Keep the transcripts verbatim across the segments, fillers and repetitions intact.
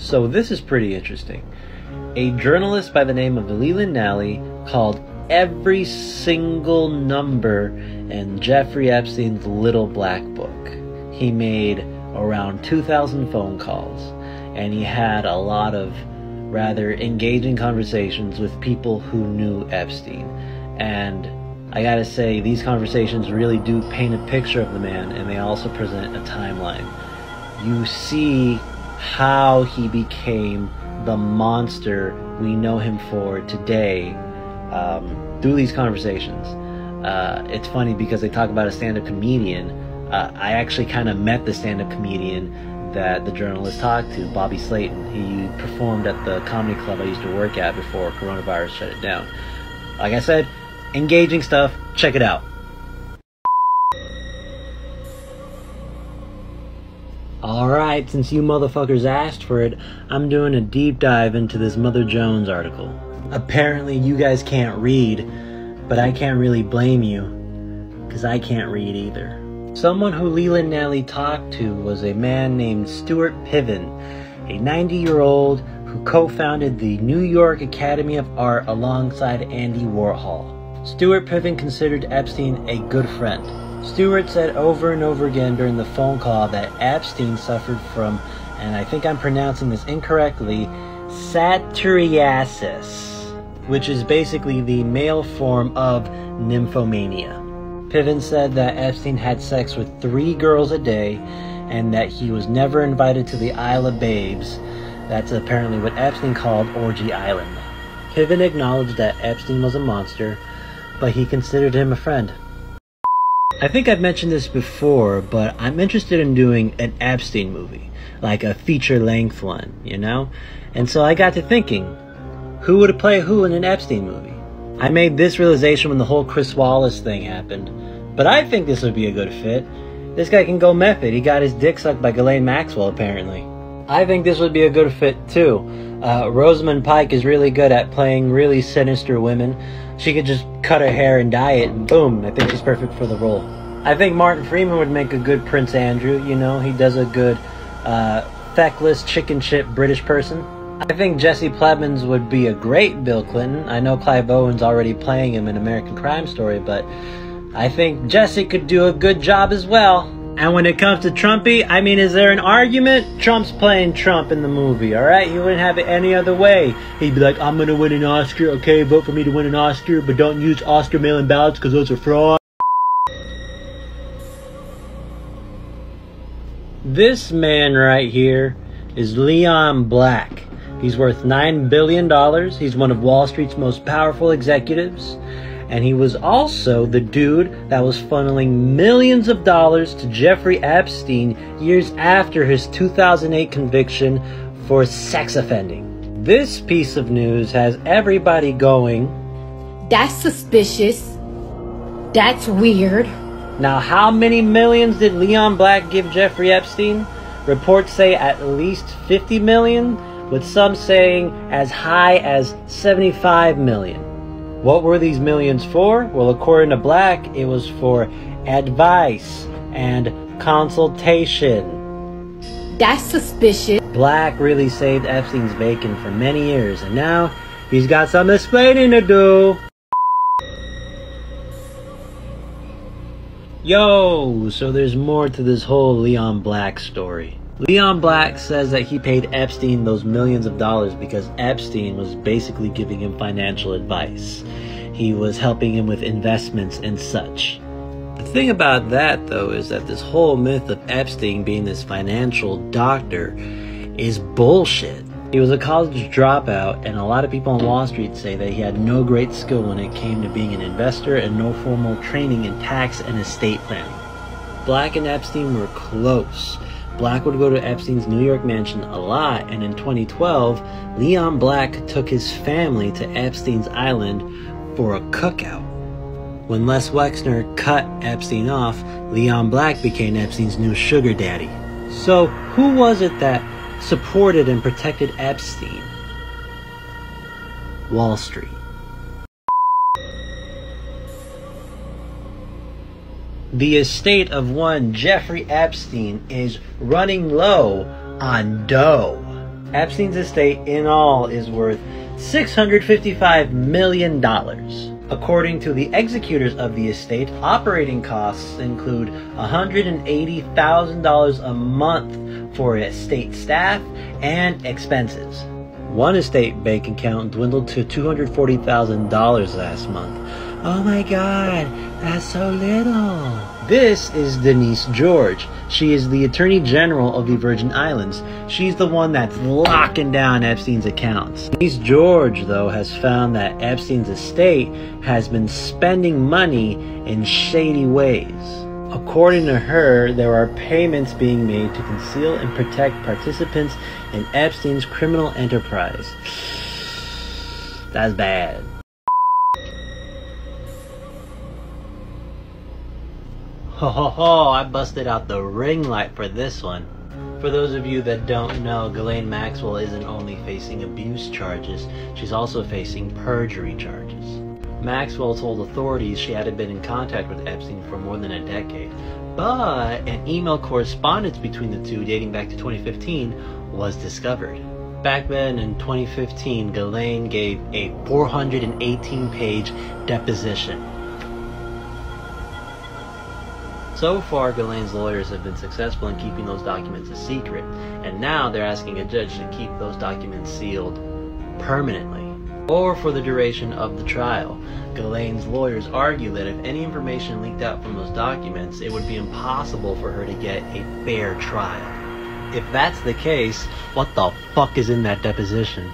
So this is pretty interesting. A journalist by the name of Leland Nally called every single number in Jeffrey Epstein's little black book. He made around two thousand phone calls, and he had a lot of rather engaging conversations with people who knew Epstein. And I gotta say, these conversations really do paint a picture of the man, and they also present a timeline. You see how he became the monster we know him for today um, through these conversations. Uh, it's funny because they talk about a stand-up comedian. Uh, I actually kind of met the stand-up comedian that the journalist talked to, Bobby Slayton. He performed at the comedy club I used to work at before coronavirus shut it down. Like I said, engaging stuff. Check it out. Alright, since you motherfuckers asked for it, I'm doing a deep dive into this Mother Jones article. Apparently you guys can't read, but I can't really blame you, because I can't read either. Someone who Leland Nally talked to was a man named Stuart Piven, a ninety-year-old who co-founded the New York Academy of Art alongside Andy Warhol. Stuart Piven considered Epstein a good friend. Stuart said over and over again during the phone call that Epstein suffered from, and I think I'm pronouncing this incorrectly, satyriasis, which is basically the male form of nymphomania. Piven said that Epstein had sex with three girls a day and that he was never invited to the Isle of Babes. That's apparently what Epstein called Orgy Island. Piven acknowledged that Epstein was a monster, but he considered him a friend. I think I've mentioned this before, but I'm interested in doing an Epstein movie, like a feature-length one, you know? And so I got to thinking, who would play who in an Epstein movie? I made this realization when the whole Chris Wallace thing happened, but I think this would be a good fit. This guy can go method. He got his dick sucked by Ghislaine Maxwell, apparently. I think this would be a good fit, too. Uh, Rosamund Pike is really good at playing really sinister women. She could just cut her hair and dye it, and boom, I think she's perfect for the role. I think Martin Freeman would make a good Prince Andrew, you know, he does a good, uh, feckless, chicken shit British person. I think Jesse Plemons would be a great Bill Clinton. I know Clive Owen's already playing him in American Crime Story, but I think Jesse could do a good job as well. And when it comes to Trumpy, I mean, is there an argument? Trump's playing Trump in the movie, alright? He wouldn't have it any other way. He'd be like, I'm gonna win an Oscar, okay, vote for me to win an Oscar, but don't use Oscar mail-in ballots because those are fraud. This man right here is Leon Black. He's worth nine billion dollars. He's one of Wall Street's most powerful executives. And he was also the dude that was funneling millions of dollars to Jeffrey Epstein years after his two thousand eight conviction for sex offending. This piece of news has everybody going, that's suspicious. That's weird. Now, how many millions did Leon Black give Jeffrey Epstein? Reports say at least fifty million, with some saying as high as seventy-five million. What were these millions for? Well, according to Black, it was for advice and consultation. That's suspicious. Black really saved Epstein's bacon for many years, and now he's got some explaining to do. Yo, so there's more to this whole Leon Black story. Leon Black says that he paid Epstein those millions of dollars because Epstein was basically giving him financial advice. He was helping him with investments and such. The thing about that, though, is that this whole myth of Epstein being this financial doctor is bullshit. He was a college dropout, and a lot of people on Wall Street say that he had no great skill when it came to being an investor and no formal training in tax and estate planning. Black and Epstein were close. Black would go to Epstein's New York mansion a lot, and in twenty twelve, Leon Black took his family to Epstein's island for a cookout. When Les Wexner cut Epstein off, Leon Black became Epstein's new sugar daddy. So, who was it that supported and protected Epstein? Wall Street. The estate of one Jeffrey Epstein is running low on dough. Epstein's estate in all is worth six hundred fifty-five million dollars. According to the executors of the estate, operating costs include one hundred eighty thousand dollars a month for estate staff and expenses. One estate bank account dwindled to two hundred forty thousand dollars last month. Oh my god, that's so little. This is Denise George. She is the Attorney General of the Virgin Islands. She's the one that's locking down Epstein's accounts. Denise George, though, has found that Epstein's estate has been spending money in shady ways. According to her, there are payments being made to conceal and protect participants in Epstein's criminal enterprise. That's bad. Ho ho ho, I busted out the ring light for this one. For those of you that don't know, Ghislaine Maxwell isn't only facing abuse charges, she's also facing perjury charges. Maxwell told authorities she hadn't been in contact with Epstein for more than a decade, but an email correspondence between the two dating back to twenty fifteen was discovered. Back then in twenty fifteen, Ghislaine gave a four hundred eighteen page deposition. So far, Ghislaine's lawyers have been successful in keeping those documents a secret, and now they're asking a judge to keep those documents sealed permanently, or for the duration of the trial. Ghislaine's lawyers argue that if any information leaked out from those documents, it would be impossible for her to get a fair trial. If that's the case, what the fuck is in that deposition?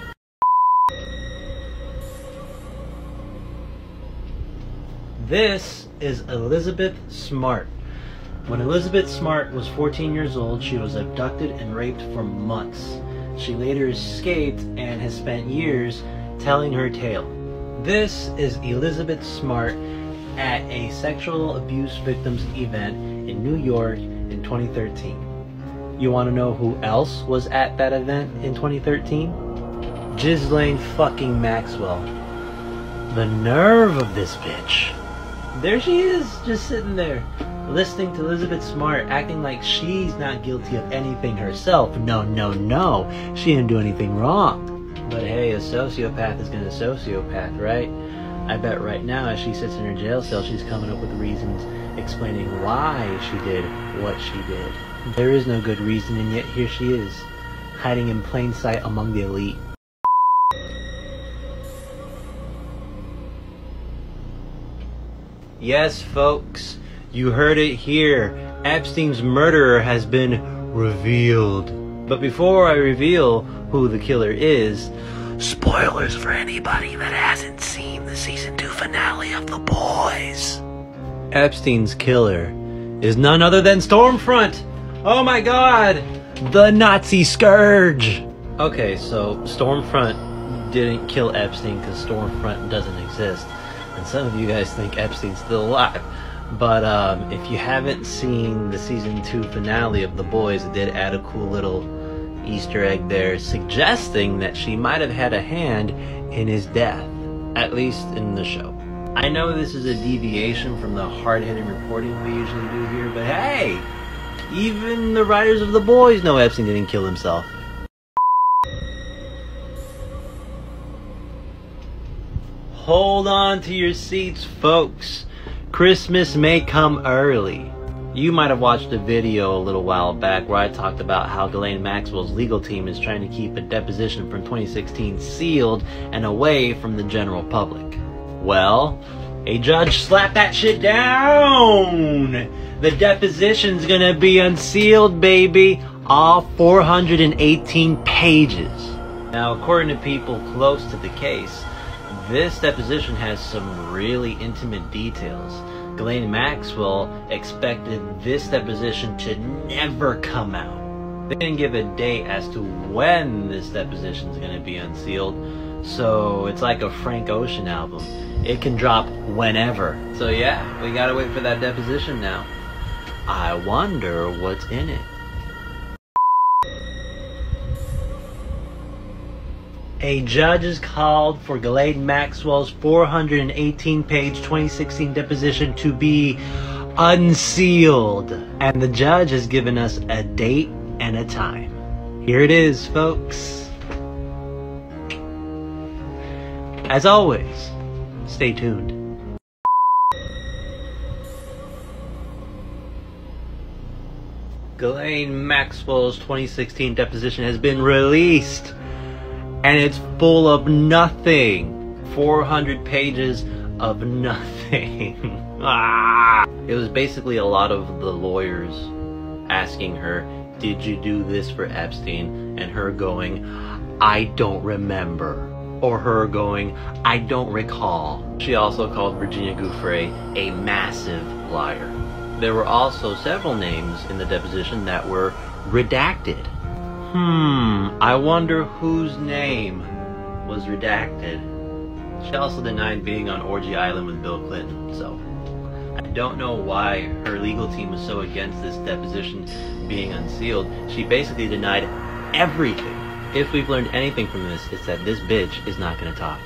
This is Elizabeth Smart. When Elizabeth Smart was fourteen years old, she was abducted and raped for months. She later escaped and has spent years telling her tale. This is Elizabeth Smart at a sexual abuse victims event in New York in twenty thirteen. You want to know who else was at that event in twenty thirteen? Ghislaine fucking Maxwell. The nerve of this bitch. There she is, just sitting there, listening to Elizabeth Smart, acting like she's not guilty of anything herself. No, no, no, she didn't do anything wrong. But hey, a sociopath is gonna sociopath, right? I bet right now as she sits in her jail cell, she's coming up with reasons explaining why she did what she did. There is no good reason, and yet here she is, hiding in plain sight among the elite. Yes, folks, you heard it here. Epstein's murderer has been revealed. But before I reveal who the killer is, spoilers for anybody that hasn't seen the season two finale of The Boys. Epstein's killer is none other than Stormfront. Oh my god, the Nazi scourge. Okay, so Stormfront didn't kill Epstein because Stormfront doesn't exist. And some of you guys think Epstein's still alive. But um, if you haven't seen the season two finale of The Boys, it did add a cool little Easter egg there, suggesting that she might have had a hand in his death, at least in the show. I know this is a deviation from the hard-hitting reporting we usually do here, but hey, even the writers of The Boys know Epstein didn't kill himself. Hold on to your seats, folks. Christmas may come early. You might have watched a video a little while back where I talked about how Ghislaine Maxwell's legal team is trying to keep a deposition from twenty sixteen sealed and away from the general public. Well, a judge slapped that shit down. The deposition's gonna be unsealed, baby. All four hundred eighteen pages. Now, according to people close to the case, this deposition has some really intimate details. Ghislaine Maxwell expected this deposition to never come out. They didn't give a date as to when this deposition is going to be unsealed, so it's like a Frank Ocean album. It can drop whenever. So yeah, we gotta wait for that deposition now. I wonder what's in it. A judge is called for Ghislaine Maxwell's four hundred eighteen page twenty sixteen deposition to be unsealed. And the judge has given us a date and a time. Here it is, folks. As always, stay tuned. Ghislaine Maxwell's twenty sixteen deposition has been released, and it's full of nothing. four hundred pages of nothing. Ah! It was basically a lot of the lawyers asking her, did you do this for Epstein? And her going, I don't remember. Or her going, I don't recall. She also called Virginia Giuffre a massive liar. There were also several names in the deposition that were redacted. Hmm, I wonder whose name was redacted. She also denied being on Orgy Island with Bill Clinton, so I don't know why her legal team was so against this deposition being unsealed. She basically denied everything. If we've learned anything from this, it's that this bitch is not gonna talk.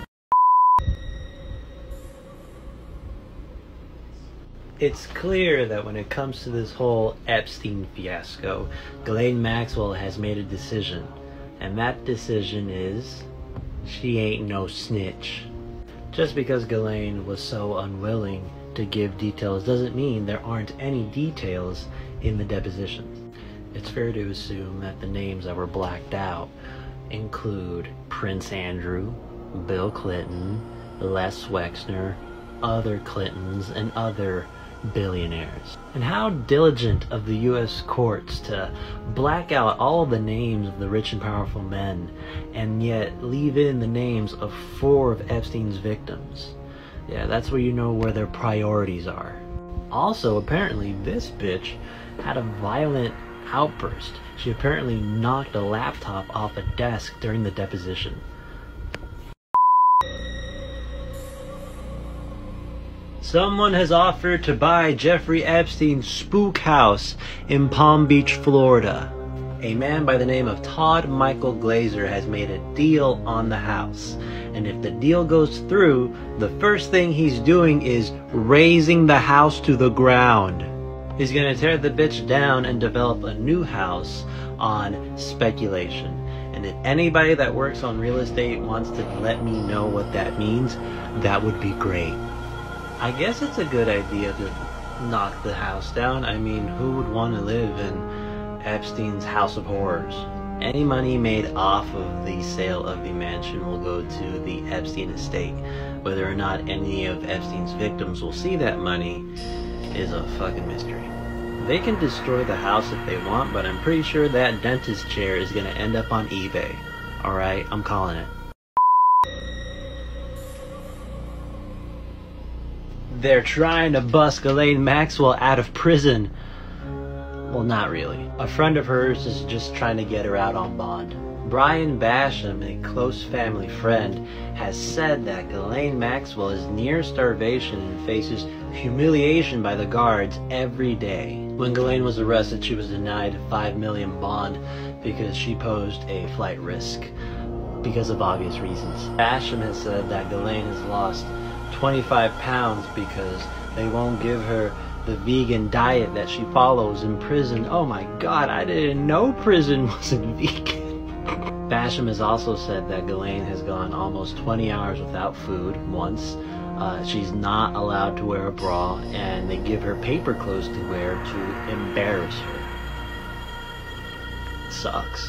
It's clear that when it comes to this whole Epstein fiasco, Ghislaine Maxwell has made a decision. And that decision is, she ain't no snitch. Just because Ghislaine was so unwilling to give details doesn't mean there aren't any details in the depositions. It's fair to assume that the names that were blacked out include Prince Andrew, Bill Clinton, Les Wexner, other Clintons, and other billionaires. And how diligent of the U S courts to black out all the names of the rich and powerful men and yet leave in the names of four of Epstein's victims. Yeah, that's where you know where their priorities are. Also, apparently this bitch had a violent outburst. She apparently knocked a laptop off a desk during the deposition. Someone has offered to buy Jeffrey Epstein's spook house in Palm Beach, Florida. A man by the name of Todd Michael Glazer has made a deal on the house. And if the deal goes through, the first thing he's doing is razing the house to the ground. He's gonna tear the bitch down and develop a new house on speculation. And if anybody that works on real estate wants to let me know what that means, that would be great. I guess it's a good idea to knock the house down. I mean, who would want to live in Epstein's house of horrors? Any money made off of the sale of the mansion will go to the Epstein estate. Whether or not any of Epstein's victims will see that money is a fucking mystery. They can destroy the house if they want, but I'm pretty sure that dentist chair is gonna end up on eBay. Alright, I'm calling it. They're trying to bust Ghislaine Maxwell out of prison. Well, not really. A friend of hers is just trying to get her out on bond. Brian Basham, a close family friend, has said that Ghislaine Maxwell is near starvation and faces humiliation by the guards every day. When Ghislaine was arrested, she was denied five million dollars bond because she posed a flight risk because of obvious reasons. Basham has said that Ghislaine has lost twenty-five pounds because they won't give her the vegan diet that she follows in prison. Oh my god, I didn't know prison wasn't vegan. Basham has also said that Ghislaine has gone almost twenty hours without food once. Uh, she's not allowed to wear a bra, and they give her paper clothes to wear to embarrass her. Sucks.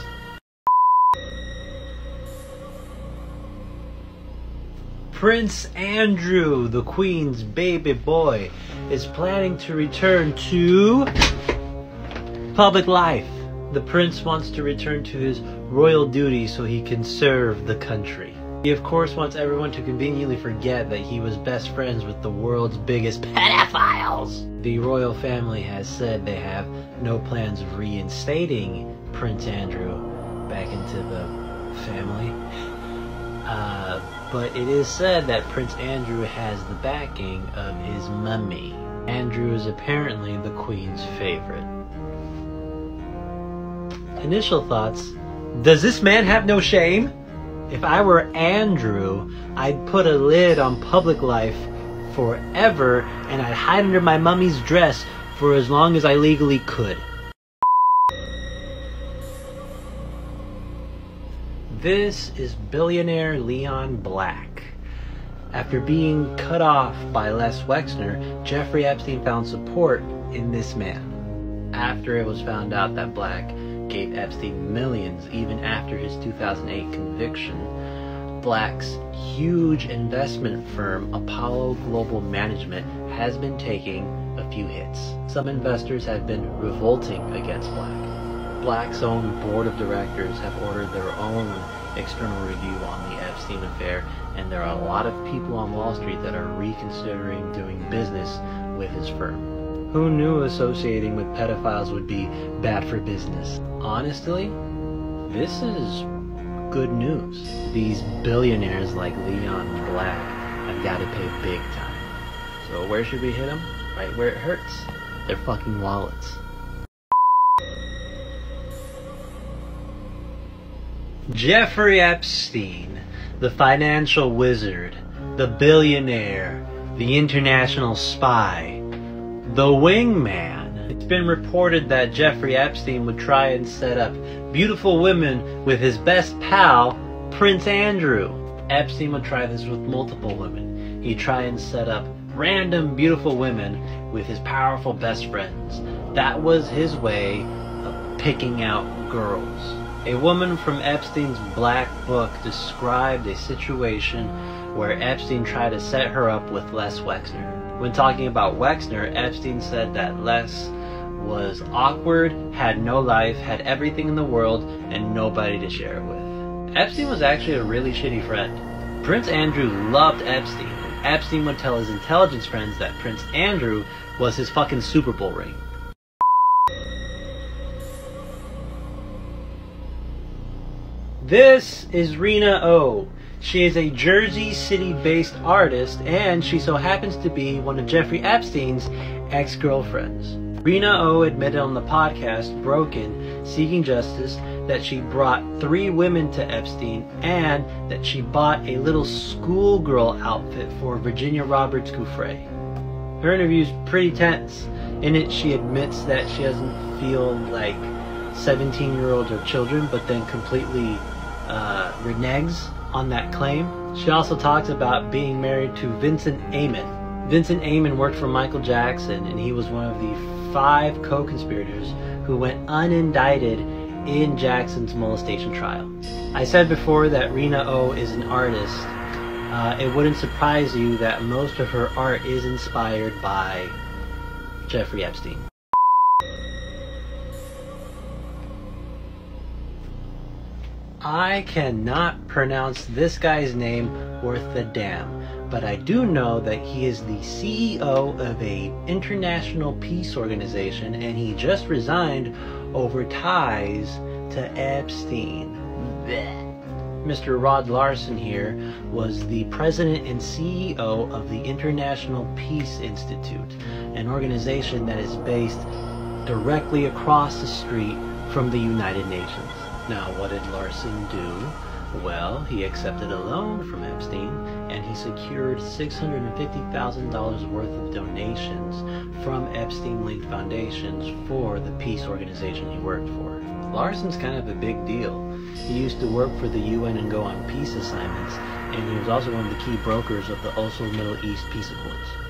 Prince Andrew, the Queen's baby boy, is planning to return to public life. The prince wants to return to his royal duties so he can serve the country. He of course wants everyone to conveniently forget that he was best friends with the world's biggest pedophiles. The royal family has said they have no plans of reinstating Prince Andrew back into the family. Uh, but it is said that Prince Andrew has the backing of his mummy. Andrew is apparently the Queen's favorite. Initial thoughts: does this man have no shame? If I were Andrew, I'd put a lid on public life forever and I'd hide under my mummy's dress for as long as I legally could. This is billionaire Leon Black. After being cut off by Les Wexner, Jeffrey Epstein found support in this man. After it was found out that Black gave Epstein millions even after his two thousand eight conviction, Black's huge investment firm Apollo Global Management has been taking a few hits. Some investors have been revolting against Black. Black's own board of directors have ordered their own external review on the Epstein affair, and there are a lot of people on Wall Street that are reconsidering doing business with his firm. Who knew associating with pedophiles would be bad for business? Honestly, this is good news. These billionaires like Leon Black have got to pay big time. So where should we hit them? Right where it hurts. Their fucking wallets. Jeffrey Epstein, the financial wizard, the billionaire, the international spy, the wingman. It's been reported that Jeffrey Epstein would try and set up beautiful women with his best pal, Prince Andrew. Epstein would try this with multiple women. He'd try and set up random beautiful women with his powerful best friends. That was his way of picking out girls. A woman from Epstein's Black Book described a situation where Epstein tried to set her up with Les Wexner. When talking about Wexner, Epstein said that Les was awkward, had no life, had everything in the world, and nobody to share it with. Epstein was actually a really shitty friend. Prince Andrew loved Epstein, and Epstein would tell his intelligence friends that Prince Andrew was his fucking Super Bowl ring. This is Rena O. She is a Jersey City-based artist, and she so happens to be one of Jeffrey Epstein's ex-girlfriends. Rena O admitted on the podcast Broken, Seeking Justice, that she brought three women to Epstein and that she bought a little schoolgirl outfit for Virginia Roberts Giuffre. Her interview is pretty tense. In it, she admits that she doesn't feel like seventeen-year-olds are children, but then completely uh, reneges on that claim. She also talks about being married to Vincent Amon. Vincent Amon worked for Michael Jackson, and he was one of the five co-conspirators who went unindicted in Jackson's molestation trial. I said before that Rena O is an artist. Uh, it wouldn't surprise you that most of her art is inspired by Jeffrey Epstein. I cannot pronounce this guy's name worth a damn, but I do know that he is the C E O of a international peace organization, and he just resigned over ties to Epstein. Blech. Mister Rod Larson here was the president and C E O of the International Peace Institute, an organization that is based directly across the street from the United Nations. Now, what did Larson do? Well, he accepted a loan from Epstein, and he secured six hundred fifty thousand dollars worth of donations from Epstein-linked foundations for the peace organization he worked for. Larson's kind of a big deal. He used to work for the U N and go on peace assignments, and he was also one of the key brokers of the Oslo Middle East Peace Accords.